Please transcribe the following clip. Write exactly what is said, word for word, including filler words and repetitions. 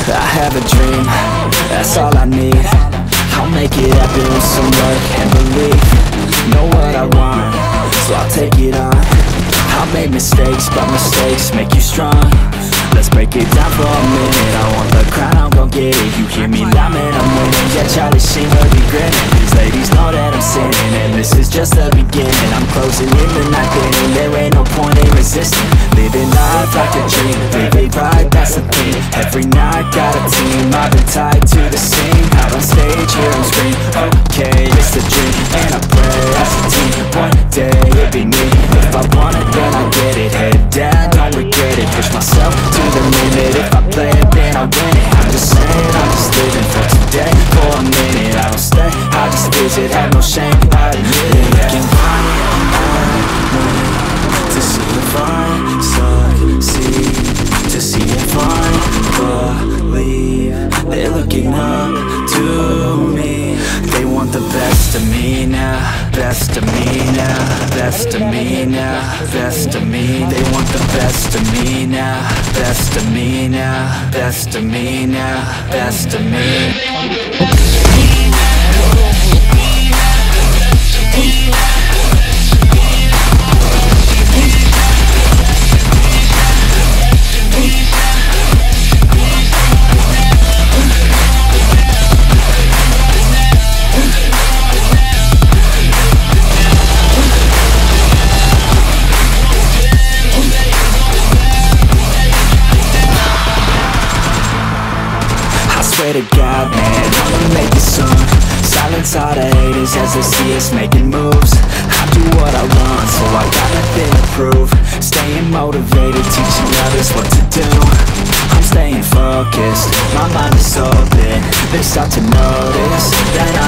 I have a dream, that's all I need. I'll make it happen with some work and belief. Know what I want, so I'll take it on. I'll make mistakes, but mistakes make you strong. Let's break it down for a minute. I want the crown, I'm gon' get it. You hear me loud, man, I'm winning. Yeah, Charlie Sheen will be grinning. These ladies know that I'm sinning, and this is just the beginning. I'm closing in the night inning. There ain't no point in resisting. Living life like a dream, live it right, that's the thing. Every night got a team, I've been tied to the scene. Out on stage, hear them scream, okay, it's a dream. And I pray as a team, one day it'll be me. If I want it, then I get it. Head down, don't regret it. Push myself to the limit. If I play it, then I win it. I'm just saying, I'm just living for today. For a minute, I don't stay, I just visit. Have no shame, I admit it. Looking right at me to see if I succeed, to see if I believe. They're looking up to me. They want the best of me now, best of me now, best of me now, best of me. They want the best of me now, best of me now, best of me now, best of me. Swear to God, man, I'ma make it soon. Silence all the haters as they see us making moves. I do what I want, so I got nothing to prove. Staying motivated, teaching others what to do. I'm staying focused, my mind is open. They start to notice that